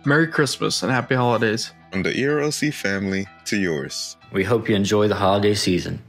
Merry Christmas and Happy Holidays. From the ERLC family to yours. We hope you enjoy the holiday season.